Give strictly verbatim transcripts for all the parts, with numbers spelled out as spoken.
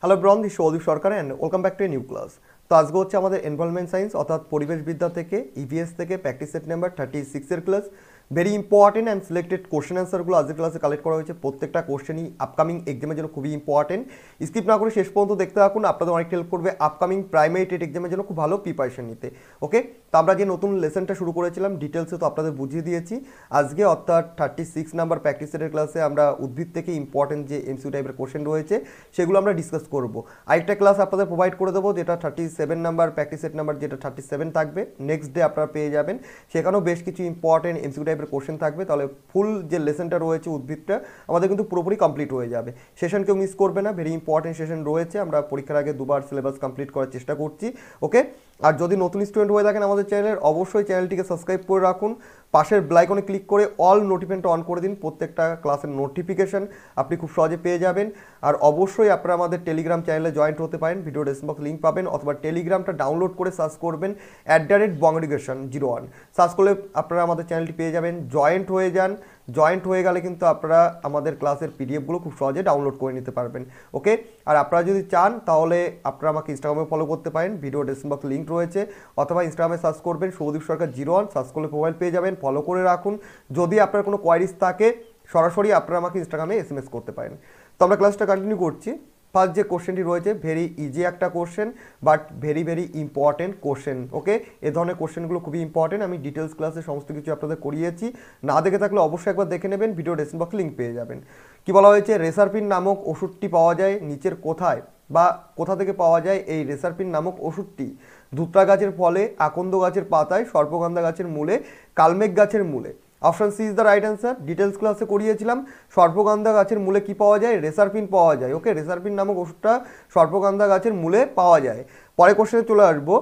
Hello ব্রন, this Soudip Sarkar and welcome back to a new class. তো আজকে হচ্ছে আমাদের এনভায়রনমেন্ট সায়েন্স অর্থাৎ পরিবেশবিদ্যা থেকে ইভিএস থেকে প্র্যাকটিস সেট নাম্বার থার্টি সিক্সের ক্লাস। Very important and selected question অ্যান্সারগুলো আজকের ক্লাসে কালেক্ট করা হয়েছে। প্রত্যেকটা কোশ্চেনই আপকামিং এক্সামের জন্য খুবই ইম্পর্টেন্ট। স্কিপ না করে শেষ পর্যন্ত দেখতে থাকুন, আপনাদের অনেক হেল্প করবে আপকামিং প্রাইমারি টেট এক্সামের জন্য খুব ভালো প্রিপারেশন নিতে। ওকে, তো আমরা যে নতুন লেসনটা শুরু করেছিলাম ডিটেলসে তো আপনাদের বুঝিয়ে দিয়েছি। আজকে অর্থাৎ থার্টি সিক্স নাম্বার প্র্যাকটিস সেটের ক্লাসে আমরা উদ্ভিদ থেকে ইম্পর্টেন্ট যে এমসিকিউ টাইপের কোশ্চেন রয়েছে সেগুলো আমরা ডিসকাস করবো। আরেকটা ক্লাস আপনাদের প্রোভাইড করে দেবো যেটা thirty seven number practice set number যেটা থার্টি সেভেন থাকবে, নেক্সট ডে আপনারা পেয়ে যাবেন। সেখানেও বেশ কিছু ইম্পর্টেন্ট এমসিকিউ টাইপের কোশ্চেন থাকবে। তাহলে ফুল যে লেসনটা রয়েছে উদ্ভিদটা আমাদের কিন্তু পুরোপুরি কমপ্লিট হয়ে যাবে। সেশন কেউ মিস করবে না, ভেরি ইম্পর্টেন্ট সেশন রয়েছে। আমরা পরীক্ষার আগে দুবার সিলেবাস কমপ্লিট করার চেষ্টা করছি। ওকে, আর যদি নতুন স্টুডেন্ট হয়ে থাকেন আমাদের চ্যানেলের, অবশ্যই চ্যানেলটিকে সাবস্ক্রাইব করে রাখুন, পাশের বেল আইকনে ক্লিক করে অল নোটিফিকেশনটা অন করে দিন। প্রত্যেকটা ক্লাসের নোটিফিকেশন আপনি খুব সহজে পেয়ে যাবেন। আর অবশ্যই আপনারা আমাদের টেলিগ্রাম চ্যানেলে জয়েন্ট হতে পারেন, ভিডিও ডেসক্রিপশন লিঙ্ক পাবেন, অথবা টেলিগ্রামটা ডাউনলোড করে সার্চ করবেন at the rate Bong education zero one search করলে আপনারা আমাদের চ্যানেলটি পেয়ে যাবেন। জয়েন্ট হয়ে যান, জয়েন্ট হয়ে গেলে কিন্তু আপনারা আমাদের ক্লাসের পিডিএফগুলো খুব সহজে ডাউনলোড করে নিতে পারবেন। ওকে, আর আপনারা যদি চান তাহলে আপনারা আমাকে ইনস্টাগ্রামে ফলো করতে পারেন, ভিডিও ডেসক্রিপশন লিঙ্ক রয়েছে, অথবা ইনস্টাগ্রামে সার্চ করবেন Soudip Sarkar zero one search করলে প্রোফাইল পেয়ে যাবেন, ফলো করে রাখুন। যদি আপনার কোনো কোয়ারিজ থাকে সরাসরি আপনারা আমাকে ইনস্টাগ্রামে এস এম এস করতে পারেন। তো আমরা ক্লাসটা কন্টিনিউ করছি। ফার্স্ট যে কোশ্চেনটি রয়েছে ভেরি ইজি একটা question, but very very important question. Okay, এ ধরনের কোশ্চেনগুলো খুবই ইম্পর্টেন্ট। আমি ডিটেলস ক্লাসে সমস্ত কিছু আপনাদের করিয়েছি, না দেখে থাকলে অবশ্যই একবার দেখে নেবেন, ভিডিও ডেসক্রিপশন বক্সে লিঙ্ক পেয়ে যাবেন। কি বলা হয়েছে, রেসারপিন নামক ওষুধটি পাওয়া যায় নিচের কোথায় বা কোথা থেকে পাওয়া যায় এই রেসারপিন নামক ওষুধটি? ধুত্রা গাছের ফলে, আকন্দ গাছের পাতায়, সর্পগন্ধা গাছের মূলে, কালমেঘ গাছের মূলে। Option C is the right answer. Details ক্লাসে করিয়েছিলাম সর্পগন্ধা গাছের মূলে কি পাওয়া যায়, রেসারপিন পাওয়া যায়। ওকে, রেসারপিন নামক ওষুধটা সর্পগন্ধা গাছের মূলে পাওয়া যায়। পরে কোশ্চেনে চলে আসবো।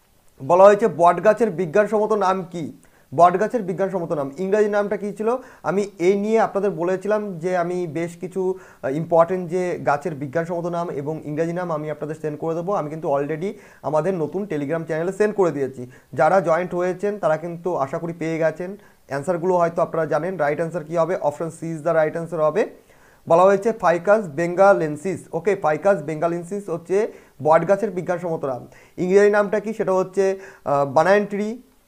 বলা হয়েছে বট গাছের বিজ্ঞানসম্মত নাম কি? বট গাছের বিজ্ঞানসম্মত নাম, ইংরাজি নামটা কী ছিল? আমি এই নিয়ে আপনাদের বলেছিলাম যে আমি বেশ কিছু ইম্পর্টেন্ট যে গাছের বিজ্ঞানসম্মত নাম এবং ইংরাজি নাম আমি আপনাদের সেন্ড করে দেবো। আমি কিন্তু অলরেডি আমাদের নতুন টেলিগ্রাম চ্যানেলে সেন্ড করে দিয়েছি। যারা জয়েন্ট হয়েছেন তারা কিন্তু আশা করি পেয়ে গেছেন। অ্যান্সারগুলো হয়তো আপনারা জানেন। রাইট অ্যান্সার কী হবে? Option C is the right answer হবে। বলা হয়েছে ফাইকাস বেঙ্গালেন্সিস। ওকে, ফাইকাস বেঙ্গালেন্সিস হচ্ছে বট গাছের বিজ্ঞানসম্মত নাম। ইংরেজি নামটা কি? সেটা হচ্ছে বানায়ন ট্রি,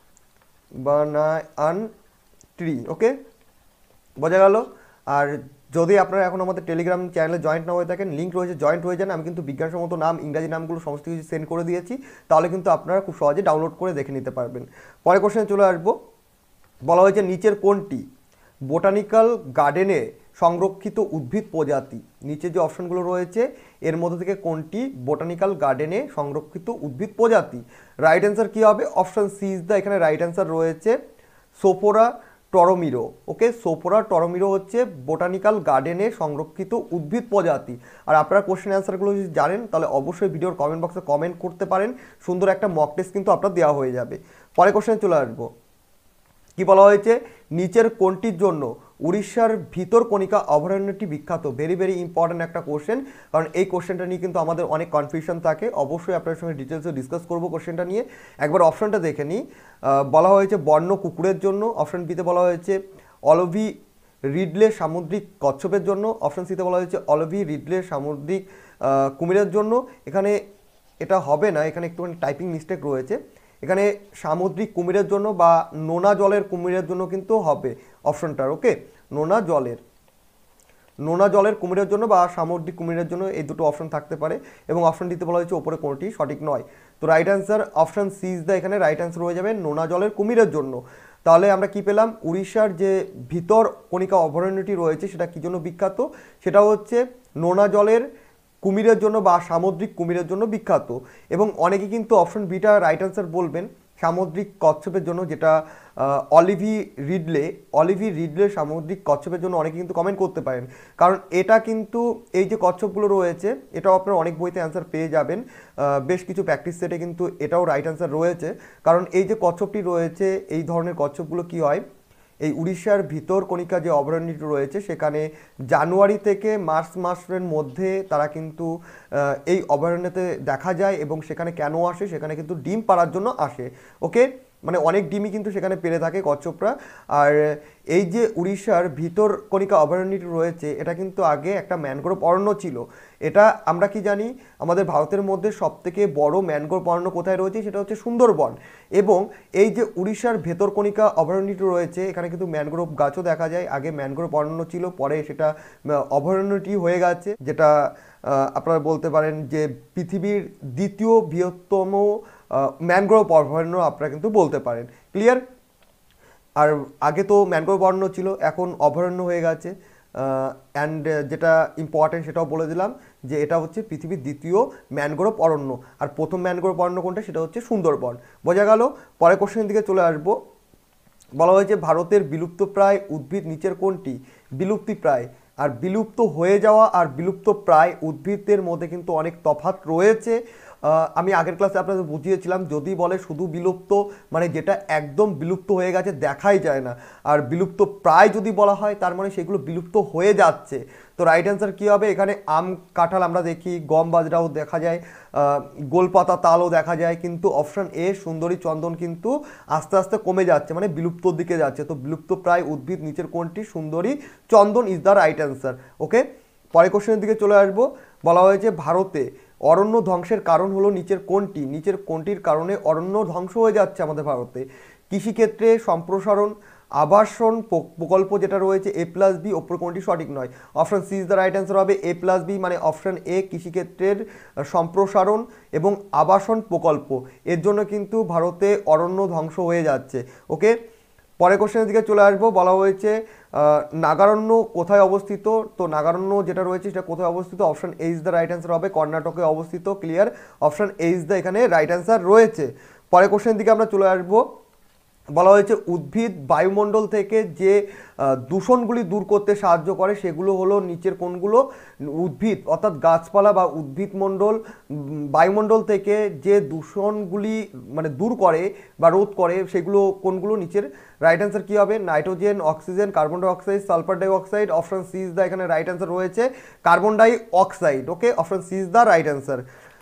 বানায়ন ট্রি। ওকে, বোঝা গেল? আর যদি আপনারা এখন আমাদের টেলিগ্রাম চ্যানেলে জয়েন্ট না হয়ে থাকেন, লিঙ্ক রয়েছে, জয়েন্ট হয়ে যান। আমি কিন্তু বিজ্ঞানসম্মত নাম ইংরাজি নামগুলো সমস্ত কিছু সেন্ড করে দিয়েছি, তাহলে কিন্তু আপনারা খুব সহজে ডাউনলোড করে দেখে নিতে পারবেন। পরে কোশ্চেনে চলে আসবো। বলা হয়েছে নিচের কোনটি বোটানিক্যাল গার্ডেনে সংরক্ষিত উদ্ভিদ প্রজাতি? নিচে যে অপশনগুলো রয়েছে এর মধ্যে থেকে কোনটি বোটানিক্যাল গার্ডেনে সংরক্ষিত উদ্ভিদ প্রজাতি? রাইট অ্যান্সার কী হবে? অপশন সি ইজ দ্য এখানে রাইট অ্যান্সার রয়েছে, Sophora toromiro. Okay, Sophora toromiro হচ্ছে বোটানিক্যাল গার্ডেনে সংরক্ষিত উদ্ভিদ প্রজাতি। আর আপনারা কোশ্চেন অ্যান্সারগুলো যদি জানেন তাহলে অবশ্যই ভিডিওর কমেন্ট বক্সে কমেন্ট করতে পারেন, সুন্দর একটা মক টেস্ট কিন্তু আপনার দেওয়া হয়ে যাবে। পরে কোশ্চেনে চলে আসবো। কি বলা হয়েছে, নিচের কোনটির জন্য উড়িষ্যার ভিতরকণিকা অভয়ারণ্যটি বিখ্যাত? ভেরি ভেরি ইম্পর্ট্যান্ট একটা কোশ্চেন, কারণ এই কোশ্চেনটা নিয়ে কিন্তু আমাদের অনেক কনফিউশন থাকে। অবশ্যই আপনার সঙ্গে ডিটেলসে ডিসকাস করবো কোশ্চেনটা নিয়ে। একবার অপশনটা দেখে নিই। বলা হয়েছে বন্য কুকুরের জন্য, অপশন বিতে বলা হয়েছে অলভি রিডলে সামুদ্রিক কচ্ছপের জন্য, অপশন সিতে বলা হয়েছে অলভি রিডলে সামুদ্রিক কুমিরের জন্য। এখানে এটা হবে না, এখানে একটুখানি টাইপিং মিস্টেক রয়েছে। এখানে সামুদ্রিক কুমিরের জন্য বা নোনা জলের কুমিরের জন্য কিন্তু হবে অপশনটার। ওকে, নোনা জলের নোনা জলের কুমিরের জন্য বা সামুদ্রিক কুমিরের জন্য এই দুটো অপশন থাকতে পারে, এবং অপশন দিতে বলা হয়েছে ওপরে কোনটি সঠিক নয়। তো right answer option C is the এখানে রাইট অ্যান্সার হয়ে যাবে, নোনা জলের কুমিরের জন্য। তাহলে আমরা কি পেলাম? উড়িষ্যার যে ভিতর কণিকা অভয়ারণ্যটি রয়েছে সেটা কী জন্য বিখ্যাত? সেটা হচ্ছে নোনা জলের কুমিরের জন্য বা সামুদ্রিক কুমিরের জন্য বিখ্যাত। এবং অনেকে কিন্তু অপশন বিটা রাইট অ্যান্সার বলবেন সামুদ্রিক কচ্ছপের জন্য, যেটা অলিভি রিডলে অলিভি রিডলে সামুদ্রিক কচ্ছপের জন্য অনেকে কিন্তু কমেন্ট করতে পারেন, কারণ এটা কিন্তু এই যে কচ্ছপগুলো রয়েছে এটাও আপনারা অনেক বইতে অ্যান্সার পেয়ে যাবেন। বেশ কিছু প্র্যাকটিস সেটে কিন্তু এটাও রাইট অ্যান্সার রয়েছে, কারণ এই যে কচ্ছপটি রয়েছে এই ধরনের কচ্ছপগুলো কি হয়, এই উড়িষ্যার ভিতরকণিকা যে অভয়ারণ্যটি রয়েছে সেখানে জানুয়ারি থেকে মার্চ মাসের মধ্যে তারা কিন্তু এই অভয়ারণ্যতে দেখা যায়, এবং সেখানে কেন আসে? সেখানে কিন্তু ডিম পাড়ার জন্য আসে। ওকে, মানে অনেক ডিমই কিন্তু সেখানে পেরে থাকে কচ্ছপরা। আর এই যে উড়িষ্যার ভিতরকণিকা অভয়ারণ্যটি রয়েছে এটা কিন্তু আগে একটা ম্যানগ্রোভ অরণ্য ছিল। এটা আমরা কি জানি আমাদের ভারতের মধ্যে সবথেকে বড় ম্যানগ্রোভ অরণ্য কোথায় রয়েছে, সেটা হচ্ছে সুন্দরবন। এবং এই যে উড়িষ্যার ভেতরকণিকা অভয়ারণ্যটি রয়েছে এখানে কিন্তু ম্যানগ্রোভ গাছও দেখা যায়। আগে ম্যানগ্রোভ অরণ্য ছিল, পরে সেটা অভয়ারণ্যটি হয়ে গেছে, যেটা আপনারা বলতে পারেন যে পৃথিবীর দ্বিতীয় বৃহত্তম ম্যানগ্রোভ অভয়ারণ্য আপনারা কিন্তু বলতে পারেন। ক্লিয়ার? আর আগে তো ম্যানগ্রোভ অরণ্য ছিল, এখন অভয়ারণ্য হয়ে গেছে। অ্যান্ড যেটা ইম্পর্টেন্ট সেটাও বলে দিলাম যে এটা হচ্ছে পৃথিবীর দ্বিতীয় ম্যানগ্রোভ অরণ্য। আর প্রথম ম্যানগ্রোভ অরণ্য কোনটা, সেটা হচ্ছে সুন্দরবন। বোঝা গেল? পরের কোশ্চেনের দিকে চলে আসবো। বলা হয়েছে ভারতের বিলুপ্তপ্রায় উদ্ভিদ নিচের কোনটি? বিলুপ্তিপ্রায় আর বিলুপ্ত হয়ে যাওয়া আর বিলুপ্ত প্রায় উদ্ভিদদের মধ্যে কিন্তু অনেক তফাৎ রয়েছে। আমি আগের ক্লাসে আপনাদের বুঝিয়েছিলাম, যদি বলে শুধু বিলুপ্ত মানে যেটা একদম বিলুপ্ত হয়ে গেছে দেখাই যায় না, আর বিলুপ্ত প্রায় যদি বলা হয় তার মানে সেগুলো বিলুপ্ত হয়ে যাচ্ছে। তো রাইট অ্যান্সার কী হবে? এখানে আম কাঁঠাল আমরা দেখি, গম বাজরাও দেখা যায়, গোলপাতা তালও দেখা যায়, কিন্তু অপশান এ সুন্দরী চন্দন কিন্তু আস্তে আস্তে কমে যাচ্ছে, মানে বিলুপ্তর দিকে যাচ্ছে। তো বিলুপ্ত প্রায় উদ্ভিদ নিচের কোনটি? সুন্দরী চন্দন is the right answer. Okay, পরের কোশ্চেনের দিকে চলে আসবো। বলা হয়েছে ভারতে অরণ্য ধ্বংসের কারণ হলো নিচের কোনটি? নিচের কোনটির কারণে অরণ্য ধ্বংস হয়ে যাচ্ছে আমাদের ভারতে? কৃষিক্ষেত্রে সম্প্রসারণ, আবাসন প্রকল্প যেটা রয়েছে এ প্লাস বি, ওপর কোনটি সঠিক নয়? Option C is the right answer হবে এ প্লাস বি, মানে অপশান এ কৃষিক্ষেত্রের সম্প্রসারণ এবং আবাসন প্রকল্প, এর জন্য কিন্তু ভারতে অরণ্য ধ্বংস হয়ে যাচ্ছে। ওকে, পরের কোশ্চেনের দিকে চলে আসবো। বলা হয়েছে নাগারণ্য কোথায় অবস্থিত? তো নাগারণ্য যেটা রয়েছে সেটা কোথায় অবস্থিত? Option A is the right answer হবে কর্ণাটকে অবস্থিত। Clear? Option A is the এখানে রাইট অ্যান্সার রয়েছে। পরের কোশ্চেনের দিকে আমরা চলে আসবো। বলা হয়েছে উদ্ভিদ বায়ুমণ্ডল থেকে যে দূষণগুলি দূর করতে সাহায্য করে সেগুলো হলো নিচের কোনগুলো? উদ্ভিদ অর্থাৎ গাছপালা বা উদ্ভিদ মণ্ডল বায়ুমণ্ডল থেকে যে দূষণগুলি মানে দূর করে বা রোধ করে সেগুলো কোনগুলো? নিচের রাইট অ্যান্সার কী হবে? Nitrogen, oxygen, carbon dioxide, sulphur dioxide. Option C is the এখানে রাইট অ্যান্সার রয়েছে carbon dioxide. Okay, option C is the right answer.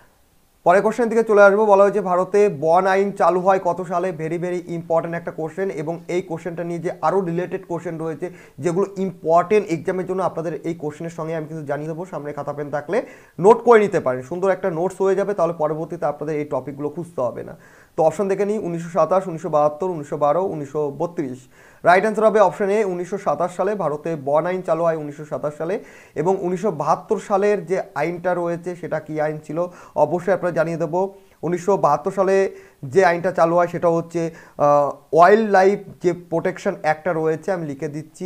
পরের কোশ্চেন দিকে চলে আসবো। বলা হয়েছে ভারতে বন আইন চালু হয় কত সালে? ভেরি ভেরি ইম্পর্টেন্ট একটা কোশ্চেন, এবং এই কোশ্চেনটা নিয়ে যে আরও রিলেটেড কোশ্চেন রয়েছে যেগুলো ইম্পর্টেন্ট এক্সামের জন্য আপনাদের এই কোশ্চেনের সঙ্গে আমি কিন্তু জানিয়ে দেবো। সামনে খাতা পেন থাকলে নোট করে নিতে পারেন, সুন্দর একটা নোটস হয়ে যাবে, তাহলে পরবর্তীতে আপনাদের এই টপিকগুলো খুঁজতে হবে না। তো অপশন দেখে নিই, উনিশশো সাতাশ, উনিশশো বাহাত্তর, উনিশশো বারো, উনিশশো বত্রিশ। রাইট অ্যান্সার হবে অপশন এ উনিশশো সাতাশ সালে। ভারতে বন আইন চালু হয় উনিশশো সাতাশ সালে, এবং উনিশশো বাহাত্তর সালের যে আইনটা রয়েছে সেটা কি আইন ছিল অবশ্যই আপনারা জানিয়ে দেবো। উনিশশো বাহাত্তর সালে যে আইনটা চালু হয় সেটা হচ্ছে ওয়াইল্ড লাইফ যে প্রোটেকশন অ্যাক্টটা রয়েছে, আমি লিখে দিচ্ছি,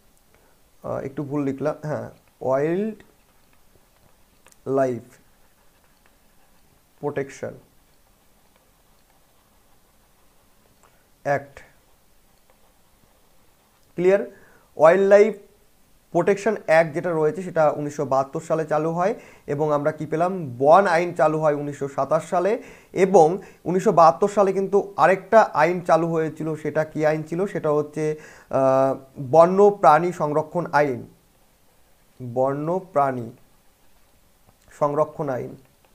একটু ভুল লিখলাম, হ্যাঁ, wildlife protection act. Clear? Wildlife protection act যেটা রয়েছে সেটা উনিশশো বাহাত্তর সালে চালু হয়, এবং আমরা কি পেলাম? বন আইন চালু হয় উনিশশো সাতাশ সালে, এবং উনিশশো বাহাত্তর সালে কিন্তু আরেকটা আইন চালু হয়েছিল, সেটা কি আইন ছিল? সেটা হচ্ছে বন্য প্রাণী সংরক্ষণ আইন, বন্য প্রাণী সংরক্ষণ আইন।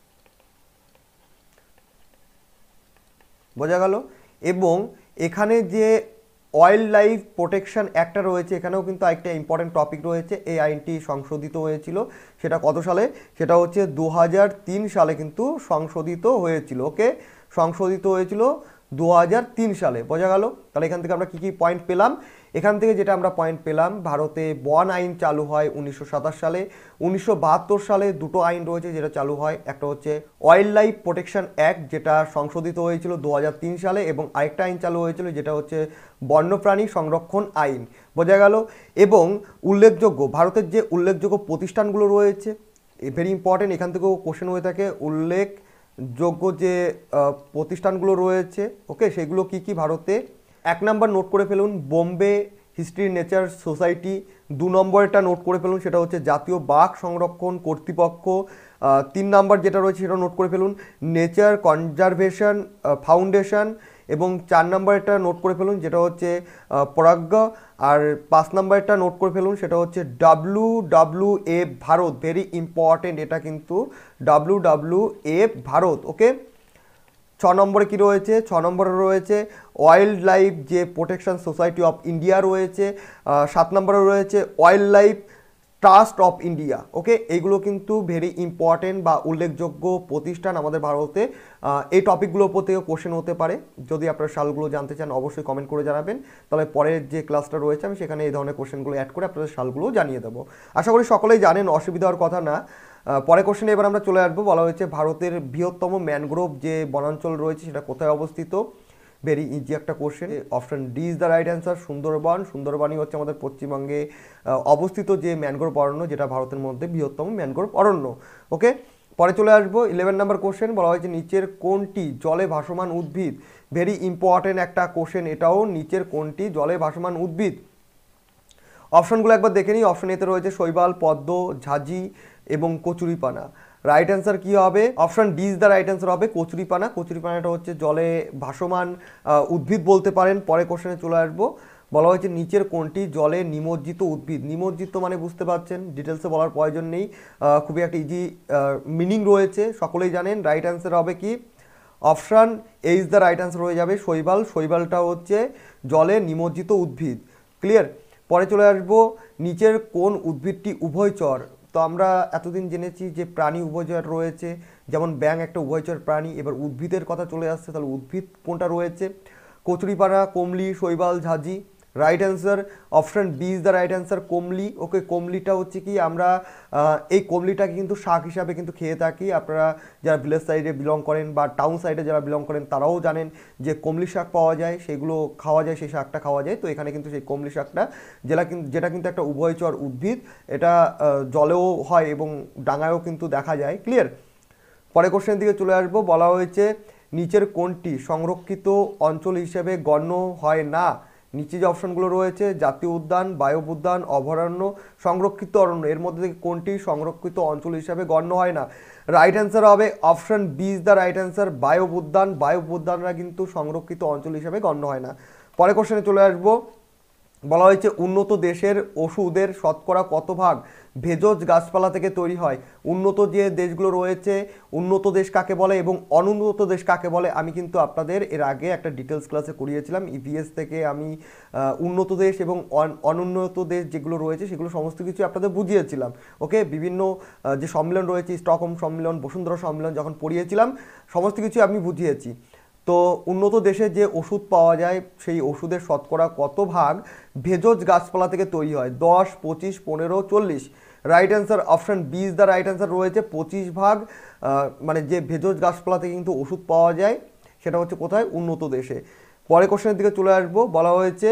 বোঝা গেল? এবং এখানে যে ওয়াইল্ড লাইফ প্রোটেকশন অ্যাক্টটা রয়েছে এখানেও কিন্তু একটা ইম্পর্টেন্ট টপিক রয়েছে। এই আইনটি সংশোধিত হয়েছিল, সেটা কত সালে? সেটা হচ্ছে দু হাজার তিন সালে কিন্তু সংশোধিত হয়েছিল। ওকে, সংশোধিত হয়েছিল দু হাজার তিন সালে। বোঝা গেল? তাহলে এখান থেকে আমরা কী কী পয়েন্ট পেলাম? এখান থেকে যেটা আমরা পয়েন্ট পেলাম, ভারতে বন আইন চালু হয় উনিশশো সাতাশ সালে। উনিশশো বাহাত্তর সালে দুটো আইন রয়েছে যেটা চালু হয়, একটা হচ্ছে ওয়াইল্ড লাইফ প্রোটেকশন অ্যাক্ট যেটা সংশোধিত হয়েছিল দু হাজার তিন সালে, এবং আরেকটা আইন চালু হয়েছিল যেটা হচ্ছে বন্যপ্রাণী সংরক্ষণ আইন। বোঝা গেল? এবং উল্লেখযোগ্য ভারতের যে উল্লেখযোগ্য প্রতিষ্ঠানগুলো রয়েছে, ভেরি ইম্পর্টেন্ট, এখান থেকেও কোশ্চেন হয়ে থাকে, উল্লেখযোগ্য যে প্রতিষ্ঠানগুলো রয়েছে, ওকে, সেগুলো কি কি ভারতে? এক নম্বর নোট করে ফেলুন, বোম্বে হিস্ট্রি নেচার সোসাইটি। দু নম্বরটা নোট করে ফেলুন, সেটা হচ্ছে জাতীয় বাঘ সংরক্ষণ কর্তৃপক্ষ। তিন নম্বর যেটা রয়েছে সেটা নোট করে ফেলুন, নেচার কনজারভেশন ফাউন্ডেশন। এবং চার নম্বরটা নোট করে ফেলুন, যেটা হচ্ছে পরাগ্য। আর পাঁচ নম্বরটা নোট করে ফেলুন, সেটা হচ্ছে W W F Bharat. Very important, এটা কিন্তু W W F Bharat. Okay, ছ ছ নম্বরে কি রয়েছে, ছ নম্বরে রয়েছে ওয়াইল্ড লাইফ যে প্রোটেকশন সোসাইটি অফ ইন্ডিয়া রয়েছে, সাত নম্বরে রয়েছে wildlife trust of India. Okay, এইগুলো কিন্তু ভেরি ইম্পর্টেন্ট বা উল্লেখযোগ্য প্রতিষ্ঠান আমাদের ভারতে। এই টপিকগুলোর উপর থেকে কোশ্চেন হতে পারে। যদি আপনারা সালগুলো জানতে চান অবশ্যই কমেন্ট করে জানাবেন, তাহলে পরের যে ক্লাসটা রয়েছে আমি সেখানে এই ধরনের কোশ্চেনগুলো অ্যাড করে আপনাদের সালগুলো জানিয়ে দেবো। আশা করি সকলেই জানেন, অসুবিধা হওয়ার কথা না। পরে কোশ্চেনে এবার আমরা চলে আসবো। বলা হয়েছে ভারতের বৃহত্তম ম্যানগ্রোভ যে বনাঞ্চল রয়েছে সেটা কোথায় অবস্থিত। ভেরি ইজি একটা question. Option D is the right answer, Sundarban. সুন্দরবনই হচ্ছে আমাদের পশ্চিমবঙ্গে অবস্থিত যে ম্যানগ্রোভ অরণ্য, যেটা ভারতের মধ্যে বৃহত্তম ম্যানগ্রোভ অরণ্য। ওকে, পরে চলে আসবো ইলেভেন নাম্বার কোশ্চেন। বলা হয়েছে নিচের কোনটি জলে ভাসমান উদ্ভিদ। ভেরি ইম্পর্টেন্ট একটা কোশ্চেন এটাও, নিচের কোনটি জলে ভাসমান উদ্ভিদ। অপশনগুলো একবার দেখে নিই। অপশন এতে রয়েছে শৈবাল, পদ্ম, ঝাঁঝি এবং কচুরিপানা। রাইট অ্যান্সার কী হবে? Option D is the right answer হবে কচুরিপানা। কচুরিপানাটা হচ্ছে জলে ভাসমান উদ্ভিদ বলতে পারেন। পরে কোশ্চেনে চলে আসবো। বলা হয়েছে নিচের কোনটি জলে নিমজ্জিত উদ্ভিদ। নিমজ্জিত মানে বুঝতে পারছেন, ডিটেলসে বলার প্রয়োজন নেই, খুবই একটা ইজি মিনিং রয়েছে, সকলেই জানেন। রাইট অ্যান্সার হবে কি? Option A is the right answer হয়ে যাবে শৈবাল। শৈবালটা হচ্ছে জলে নিমজ্জিত উদ্ভিদ। ক্লিয়ার? পরে চলে আসবো নিচের কোন উদ্ভিদটি উভয়চর। তো আমরা এতদিন জেনেছি যে প্রাণী উভয়চর রয়েছে, যেমন ব্যাঙ একটা উভয়চর প্রাণী। এবার উদ্ভিদের কথা চলে আসছে, তাহলে উদ্ভিদ কোনটা রয়েছে? কচুরিপানা, কমলি, শৈবাল, ঝাঁঝি। Right answer option B is the right answer কমলি। ওকে, কমলিটা হচ্ছে কি, আমরা এই কমলিটাকে কিন্তু শাক হিসাবে কিন্তু খেয়ে থাকি। আপনারা যারা ভিলেজ সাইডে বিলং করেন বা টাউন সাইডে যারা বিলং করেন তারাও জানেন যে কমলি শাক পাওয়া যায়, সেগুলো খাওয়া যায়, সেই শাকটা খাওয়া যায়। তো এখানে কিন্তু সেই কমলি শাকটা যেটা কিন্তু যেটা কিন্তু একটা উভয়চর উদ্ভিদ, এটা জলেও হয় এবং ডাঙায়ও কিন্তু দেখা যায়। ক্লিয়ার? পরে কোশ্চেনের দিকে চলে আসবো। বলা হয়েছে নিচের কোনটি সংরক্ষিত অঞ্চল হিসেবে গণ্য হয় না। নিচে যে অপশনগুলো রয়েছে জাতীয় উদ্যান, বায়োপ উদ্যান, অভয়ারণ্য, সংরক্ষিত অরণ্য, এর মধ্যে থেকে কোনটি সংরক্ষিত অঞ্চল হিসাবে গণ্য হয় না। রাইট অ্যান্সার হবে option B is the right answer বায়োপ উদ্যান। বায়োপ উদ্যানরা কিন্তু সংরক্ষিত অঞ্চল হিসাবে গণ্য হয় না। পরে কোশ্চেনে চলে আসবো। বলা হয়েছে উন্নত দেশের ওষুধের শতকরা কত ভাগ ভেষজ গাছপালা থেকে তৈরি হয়। উন্নত যে দেশগুলো রয়েছে, উন্নত দেশ কাকে বলে এবং অনুন্নত দেশ কাকে বলে, আমি কিন্তু আপনাদের এর আগে একটা ডিটেলস ক্লাসে করিয়েছিলাম। ইভিএস থেকে আমি উন্নত দেশ এবং অনুন্নত দেশ যেগুলো রয়েছে সেগুলো সমস্ত কিছু আপনাদের বুঝিয়েছিলাম। ওকে, বিভিন্ন যে সম্মেলন রয়েছে, স্টকহোম সম্মেলন, বসুন্ধরা সম্মেলন যখন পড়িয়েছিলাম সমস্ত কিছু আমি বুঝিয়েছি। তো উন্নত দেশে যে ওষুধ পাওয়া যায় সেই ওষুধের শতকরা কত ভাগ ভেষজ গাছপালা থেকে তৈরি হয়? দশ, পঁচিশ, পনেরো, চল্লিশ। Right answer option B is the right answer রয়েছে পঁচিশ ভাগ। মানে যে ভেষজ গাছপালা থেকে কিন্তু ওষুধ পাওয়া যায় সেটা হচ্ছে কোথায়? উন্নত দেশে। পরে কোশ্চেনের দিকে চলে আসবো। বলা হয়েছে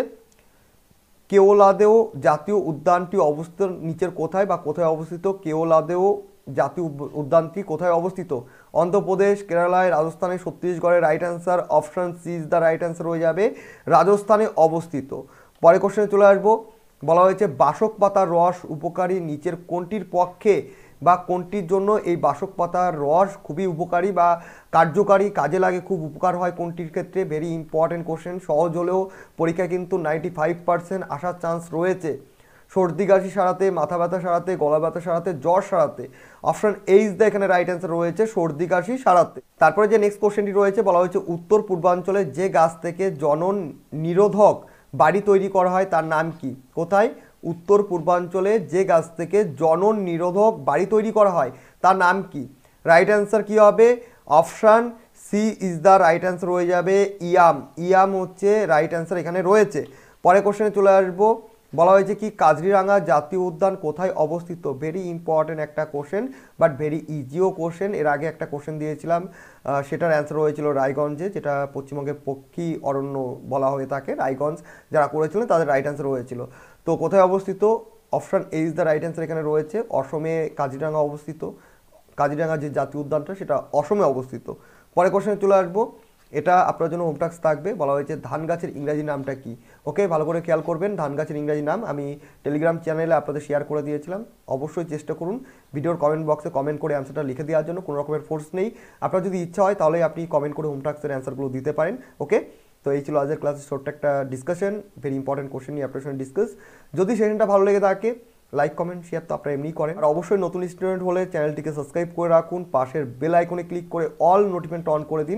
কেওলাদেও জাতীয় উদ্যানটি অবস্থিত নিচের কোথায় বা কোথায় অবস্থিত? কেওলাদেও জাতীয় উদ্যানটি কোথায় অবস্থিত? অন্ধ্রপ্রদেশ, কেরালায়, রাজস্থানে, ছত্তিশগড়ে। Right answer option C is the right answer হয়ে যাবে রাজস্থানে অবস্থিত। পরে কোশ্চেনে চলে আসবো। বলা হয়েছে বাসক পাতার রস উপকারী নিচের কোনটির পক্ষে বা কোনটির জন্য এই বাসক পাতার রস খুবই উপকারী বা কার্যকারী, কাজে লাগে, খুব উপকার হয় কোনটির ক্ষেত্রে? ভেরি ইম্পর্টেন্ট কোশ্চেন, সহজ হলেও পরীক্ষায় কিন্তু নাইনটি ফাইভ পার্সেন্ট আসার চান্স রয়েছে। সর্দি কাশি সারাতে, মাথা ব্যথা সারাতে, গলা ব্যথা সারাতে, জ্বর সারাতে। অপশন এ ইজ দ্য এখানে রাইট অ্যান্সার রয়েছে সর্দি কাশি সারাতে। তারপরে যে নেক্সট কোশ্চেনটি রয়েছে, বলা হয়েছে উত্তর পূর্বাঞ্চলে যে গাছ থেকে জনন নিরোধক বাড়ি তৈরি করা হয় তার নাম কি? কোথায়? উত্তর পূর্বাঞ্চলে যে গাছ থেকে জনন নিরোধক বাড়ি তৈরি করা হয় তার নাম কি? রাইট অ্যান্সার কি হবে? Option C is the right answer হয়ে যাবে ইয়াম। ইয়াম হচ্ছে রাইট অ্যান্সার এখানে রয়েছে। পরে কোশ্চেনে চলে আসবো। বলা হয়েছে কি কাজিরাঙা জাতীয় উদ্যান কোথায় অবস্থিত? ভেরি ইম্পর্টেন্ট একটা কোশ্চেন, বাট ভেরি ইজিও কোশ্চেন। এর আগে একটা কোশ্চেন দিয়েছিলাম, সেটার অ্যান্সার হয়েছিল রায়গঞ্জে, যেটা পশ্চিমবঙ্গের পক্ষী অরণ্য বলা হয়ে থাকে। রায়গঞ্জ যারা করেছিলেন তাদের রাইট অ্যান্সার হয়েছিল। তো কোথায় অবস্থিত? Option A is the right answer এখানে রয়েছে অসমে কাজিরাঙা অবস্থিত। কাজিরাঙা যে জাতীয় উদ্যানটা সেটা অসমে অবস্থিত। পরে কোশ্চেনে চলে আসবো। এটা আপনার জন্য হোমটাস্ক থাকবে। বলা হয়েছে ধান গাছের ইংরাজি নামটা কি? ওকে, ভালো করে খেয়াল করবেন। ধান গাছের ইংরাজি নাম আমি টেলিগ্রাম চ্যানেলে আপনাদের শেয়ার করে দিয়েছিলাম। অবশ্যই চেষ্টা করুন ভিডিওর কমেন্ট বক্সে কমেন্ট করে অ্যান্সারটা লিখে দেওয়ার জন্য। কোনো রকমের ফোর্স নেই, আপনার যদি ইচ্ছা হয় তাহলে আপনি কমেন্ট করে হোমটাস্কের অ্যান্সারগুলো দিতে পারেন। ওকে, তো এই ছিল আজকের ক্লাসের ছোট্ট একটা ডিসকাশন, ভেরি ইম্পর্টেন্ট কোশ্চেন নিয়ে আপনার সঙ্গে ডিসকাস। যদি সেশনটা ভালো লেগে থাকে লাইক, কমেন্ট, শেয়ার তো আপনারা এমনিই করেন। আর অবশ্যই নতুন স্টুডেন্ট হলে চ্যানেলটিকে সাবস্ক্রাইব করে রাখুন, পাশের বেল আইকনে ক্লিক করে অল নোটিফিকেশন অন করে দিন।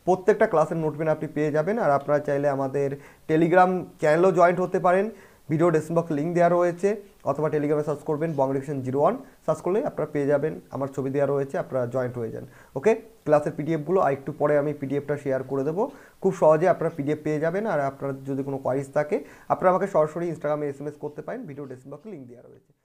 প্রত্যেকটা ক্লাসের নোট পেন আপনি পেয়ে যাবেন। আর আপনারা চাইলে আমাদের টেলিগ্রাম চ্যানেলেও জয়েন্ট হতে পারেন, ভিডিও ডেসক্রিপশন বক্সে লিঙ্ক দেওয়া রয়েছে, অথবা টেলিগ্রামে সার্চ করবেন Bong education zero one, search করলে আপনারা পেয়ে যাবেন, আমার ছবি দেওয়া রয়েছে, আপনারা জয়েন্ট হয়ে যান। ওকে, ক্লাসের পিডিএফগুলো আর একটু পরে আমি পিডিএফটা শেয়ার করে দেবো, খুব সহজে আপনারা পিডিএফ পেয়ে যাবেন। আর আপনার যদি কোনো কোয়ারিজ থাকে আপনারা আমাকে সরাসরি ইনস্টাগ্রামে এস এম এস করতে পারেন, ভিডিও ডেসক্রিপশন বক্সে লিঙ্ক দেওয়া রয়েছে।